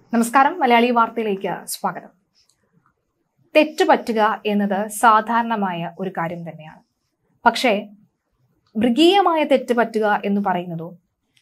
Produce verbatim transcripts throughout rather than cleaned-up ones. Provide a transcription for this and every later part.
നമസ്കാരം, മലയാളി വാർത്തയിലേക്ക് സ്വാഗതം. തെറ്റുപറ്റുക എന്നത് സാധാരണമായ ഒരു കാര്യം തന്നെയാണ്. പക്ഷേ മൃഗീയമായ തെറ്റുപറ്റുക എന്ന് പറയുന്നതും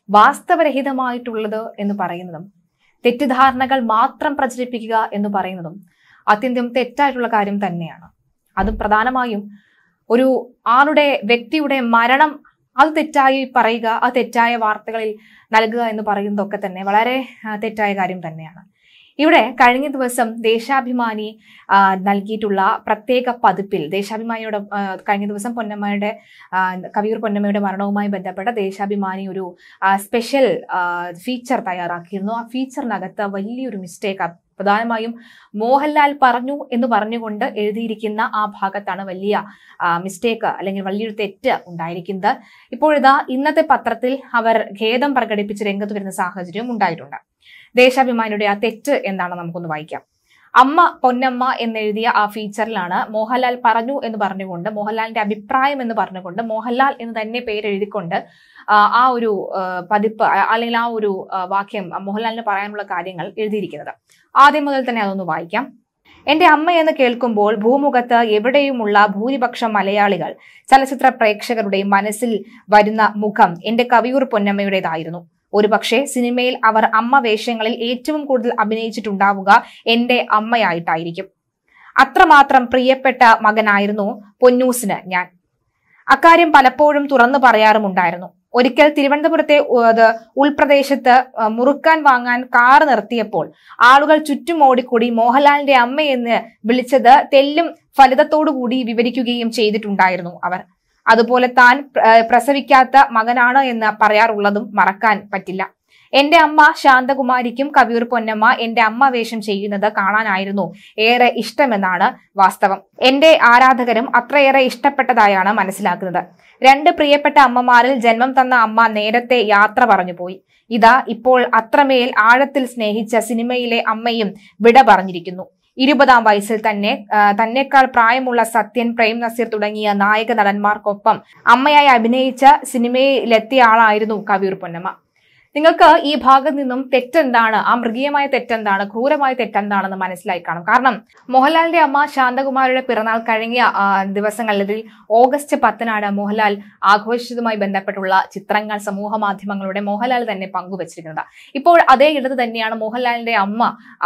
വാസ്തവരഹിതമായിട്ടുള്ളത് എന്ന് പറയുന്നതും തെറ്റിദ്ധാരണകൾ മാത്രം പ്രചരിപ്പിക്കുക എന്ന് പറയുന്നതും അത്യന്തം തെറ്റായിട്ടുള്ള കാര്യം തന്നെയാണ്. അതും പ്രധാനമായും ഒരു ആളുടെ വ്യക്തിയുടെ മരണം അത് തെറ്റായി പറയുക, അത് തെറ്റായ വാർത്തകളിൽ നൽകുക എന്ന് പറയുന്നതൊക്കെ തന്നെ വളരെ തെറ്റായ കാര്യം തന്നെയാണ്. ഇവിടെ കഴിഞ്ഞ ദിവസം ദേശാഭിമാനി നൽകിയിട്ടുള്ള പ്രത്യേക പതിപ്പിൽ ദേശാഭിമാനിയുടെ കഴിഞ്ഞ ദിവസം പൊന്നമ്മയുടെ കവിയൂർ പൊന്നമ്മയുടെ മരണവുമായി ബന്ധപ്പെട്ട ദേശാഭിമാനി ഒരു സ്പെഷ്യൽ ഫീച്ചർ തയ്യാറാക്കിയിരുന്നു. ആ ഫീച്ചറിനകത്ത് വലിയൊരു മിസ്റ്റേക്ക്, പ്രധാനമായും മോഹൻലാൽ പറഞ്ഞു എന്ന് പറഞ്ഞുകൊണ്ട് എഴുതിയിരിക്കുന്ന ആ ഭാഗത്താണ് വലിയ മിസ്റ്റേക്ക് അല്ലെങ്കിൽ വലിയൊരു തെറ്റ് ഉണ്ടായിരിക്കുന്നത്. ഇപ്പോഴിതാ ഇന്നത്തെ പത്രത്തിൽ അവർ ഖേദം പ്രകടിപ്പിച്ച് രംഗത്ത് വരുന്ന സാഹചര്യം ഉണ്ടായിട്ടുണ്ട്. ദേശാഭിമാനിയുടെ ആ തെറ്റ് എന്താണെന്ന് നമുക്കൊന്ന് വായിക്കാം. അമ്മ പൊന്നമ്മ എന്നെഴുതിയ ആ ഫീച്ചറിലാണ് മോഹൻലാൽ പറഞ്ഞു എന്ന് പറഞ്ഞുകൊണ്ട്, മോഹൻലാലിന്റെ അഭിപ്രായം എന്ന് പറഞ്ഞുകൊണ്ട്, മോഹൻലാൽ എന്ന് തന്നെ പേരെഴുതിക്കൊണ്ട് ആ ഒരു പതിപ്പ് അല്ലെങ്കിൽ ആ ഒരു വാക്യം മോഹൻലാലിന് പറയാനുള്ള കാര്യങ്ങൾ എഴുതിയിരിക്കുന്നത്. ആദ്യം മുതൽ തന്നെ അതൊന്ന് വായിക്കാം. എന്റെ അമ്മയെന്ന് കേൾക്കുമ്പോൾ ഭൂമുഖത്ത് എവിടെയുമുള്ള ഭൂരിപക്ഷം മലയാളികൾ ചലച്ചിത്ര പ്രേക്ഷകരുടെ മനസ്സിൽ വരുന്ന മുഖം എന്റെ കവിയൂർ പൊന്നമ്മയുടേതായിരുന്നു. ഒരുപക്ഷെ സിനിമയിൽ അവർ അമ്മ വേഷങ്ങളിൽ ഏറ്റവും കൂടുതൽ അഭിനയിച്ചിട്ടുണ്ടാവുക എന്റെ അമ്മയായിട്ടായിരിക്കും. അത്രമാത്രം പ്രിയപ്പെട്ട മകനായിരുന്നു പൊന്നൂസിന് ഞാൻ. അക്കാര്യം പലപ്പോഴും തുറന്നു പറയാറുമുണ്ടായിരുന്നു. ഒരിക്കൽ തിരുവനന്തപുരത്തെ ഉൾപ്രദേശത്ത് മുറുക്കാൻ വാങ്ങാൻ കാർ നിർത്തിയപ്പോൾ ആളുകൾ ചുറ്റും ഓടിക്കൂടി മോഹൻലാലിന്റെ അമ്മയെന്ന് വിളിച്ചത് തെല്ലും ഫലിതത്തോടുകൂടി വിവരിക്കുകയും ചെയ്തിട്ടുണ്ടായിരുന്നു അവർ. അതുപോലെ താൻ പ്രസവിക്കാത്ത മകനാണ് എന്ന് പറയാറുള്ളതും മറക്കാൻ പറ്റില്ല. എന്റെ അമ്മ ശാന്തകുമാരിക്കും കവിയൂർ പൊന്നമ്മ എന്റെ അമ്മ വേഷം ചെയ്യുന്നത് കാണാനായിരുന്നു ഏറെ ഇഷ്ടമെന്നാണ് വാസ്തവം. എന്റെ ആരാധകരും അത്രയേറെ ഇഷ്ടപ്പെട്ടതായാണ് മനസ്സിലാക്കുന്നത്. രണ്ട് പ്രിയപ്പെട്ട അമ്മമാരിൽ ജന്മം തന്ന അമ്മ നേരത്തെ യാത്ര പറഞ്ഞു പോയി. ഇതാ ഇപ്പോൾ അത്രമേൽ ആഴത്തിൽ സ്നേഹിച്ച സിനിമയിലെ അമ്മയും വിട പറഞ്ഞിരിക്കുന്നു. ഇരുപതാം വയസ്സിൽ തന്നെ തന്നെക്കാൾ പ്രായമുള്ള സത്യൻ, പ്രേം നസീർ തുടങ്ങിയ നായക നടന്മാർക്കൊപ്പം അമ്മയായി അഭിനയിച്ച സിനിമയിലെത്തിയ ആളായിരുന്നു കവിയൂർ പൊന്നമ്മ. നിങ്ങൾക്ക് ഈ ഭാഗത്ത് നിന്നും തെറ്റെന്താണ്, ആ മൃഗീയമായ തെറ്റെന്താണ്, ക്രൂരമായ തെറ്റെന്താണെന്ന് മനസ്സിലായി കാണും. കാരണം മോഹൻലാലിന്റെ അമ്മ ശാന്തകുമാരിയുടെ പിറന്നാൾ കഴിഞ്ഞ ദിവസങ്ങളിൽ ഓഗസ്റ്റ് പത്തിനാണ് മോഹൻലാൽ ആഘോഷിച്ചതുമായി ബന്ധപ്പെട്ടുള്ള ചിത്രങ്ങൾ സമൂഹ മാധ്യമങ്ങളുടെ മോഹൻലാൽ തന്നെ പങ്കുവച്ചിരിക്കുന്നത്. ഇപ്പോൾ അതേ ഇടത്ത് തന്നെയാണ് മോഹൻലാലിന്റെ അമ്മ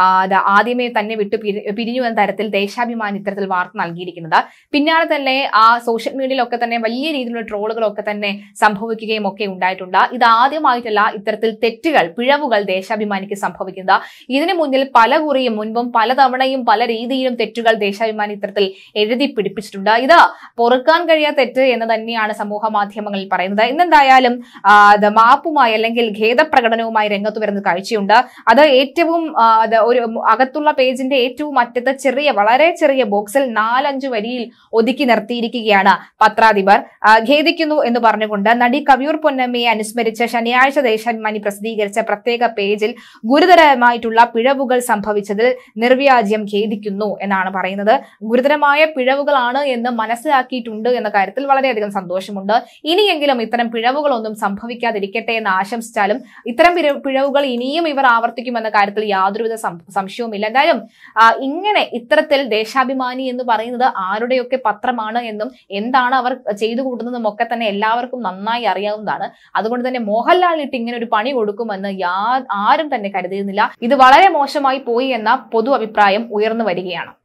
ആദ്യമേ തന്നെ വിട്ടു പിരിഞ്ഞു എന്ന തരത്തിൽ ദേശാഭിമാനി ഇത്തരത്തിൽ വാർത്ത നൽകിയിരിക്കുന്നത്. പിന്നാലെ തന്നെ ആ സോഷ്യൽ മീഡിയയിലൊക്കെ തന്നെ വലിയ രീതിയിലുള്ള ട്രോളുകളൊക്കെ തന്നെ സംഭവിക്കുകയും ഒക്കെ ഉണ്ടായിട്ടുണ്ട്. ഇത് ആദ്യമായിട്ടല്ല ഇത്തരത്തിൽ തെറ്റുകൾ, പിഴവുകൾ ദേശാഭിമാനിക്ക് സംഭവിക്കുന്നത്. ഇതിനു മുന്നിൽ പല കുറിയും മുൻപും പലതവണയും പല രീതിയിലും തെറ്റുകൾ ദേശാഭിമാനി ഇത്തരത്തിൽ എഴുതി പിടിപ്പിച്ചിട്ടുണ്ട്. ഇത് പൊറുക്കാൻ കഴിയാത്ത തെറ്റ് എന്ന് തന്നെയാണ് സമൂഹ മാധ്യമങ്ങളിൽ പറയുന്നത്. ഇന്നെന്തായാലും മാപ്പുമായി അല്ലെങ്കിൽ ഖേദപ്രകടനവുമായി രംഗത്ത് വരുന്ന കാഴ്ചയുണ്ട്. അത് ഏറ്റവും ഒരു അകത്തുള്ള പേജിന്റെ ഏറ്റവും അറ്റത്ത് ചെറിയ വളരെ ചെറിയ ബോക്സിൽ നാലഞ്ചു വരിയിൽ ഒതുക്കി നിർത്തിയിരിക്കുകയാണ് പത്രാധിപർ. ഖേദിക്കുന്നു എന്ന് പറഞ്ഞുകൊണ്ട് നടി കവിയൂർ പൊന്നമ്മയെ അനുസ്മരിച്ച ശനിയാഴ്ച ദേശാഭിമാനി പ്രസിദ്ധീകരിച്ച പ്രത്യേക പേജിൽ ഗുരുതരമായിട്ടുള്ള പിഴവുകൾ സംഭവിച്ചതിൽ നിർവ്യാജ്യം ഖേദിക്കുന്നു എന്നാണ് പറയുന്നത്. ഗുരുതരമായ പിഴവുകളാണ് എന്ന് മനസ്സിലാക്കിയിട്ടുണ്ട് എന്ന കാര്യത്തിൽ വളരെയധികം സന്തോഷമുണ്ട്. ഇനിയെങ്കിലും ഇത്തരം പിഴവുകളൊന്നും സംഭവിക്കാതിരിക്കട്ടെ എന്ന് ആശംസിച്ചാലും ഇത്തരം പിഴവുകൾ ഇനിയും ഇവർ ആവർത്തിക്കുമെന്ന കാര്യത്തിൽ യാതൊരുവിധ സംശയവുമില്ല. എന്തായാലും ഇങ്ങനെ ഇത്തരത്തിൽ ദേശാഭിമാനി എന്ന് പറയുന്നത് ആരുടെയൊക്കെ പത്രമാണ് എന്നും എന്താണ് അവർ ചെയ്തു കൂട്ടുന്നതും ഒക്കെ തന്നെ എല്ലാവർക്കും നന്നായി അറിയാവുന്നതാണ്. അതുകൊണ്ട് തന്നെ മോഹൻലാലിട്ട് ഇങ്ങനെ ഒരു പണി കൊടുക്കുമെന്ന് യാ ആരും തന്നെ കരുതിയിരുന്നില്ല. ഇത് വളരെ മോശമായി പോയി എന്ന പൊതു അഭിപ്രായം ഉയർന്നു വരികയാണ്.